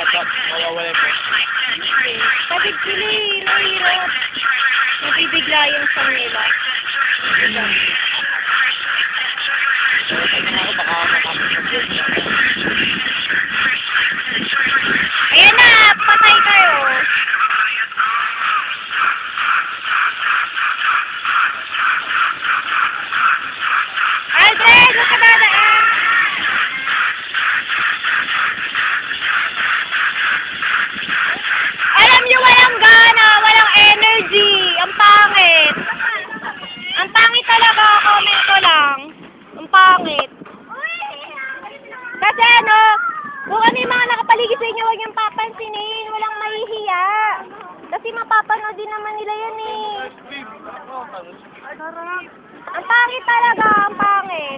mawawala po. Kapit sila eh, mahirap. Nabibigla yung song nila. Ayan na, patay kayo. Aldred, huwag ka dadaan. Alam niyo, walang gana, walang energy. Ang pangit. Ang pangit talaga, comment ko lang. Ang pangit. Kasi ano, kung ano yung mga nakapaligid sa inyo, huwag niyong papansinin. Walang mahihiya. Kasi mapapanood din naman nila yan eh. Ang pangit talaga, ang pangit.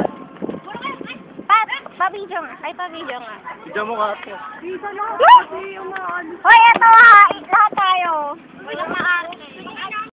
Pa-video nga. Ay, pa-video nga. Video mo ka. Hoy, eto ha. Lahat tayo. Walang maaari.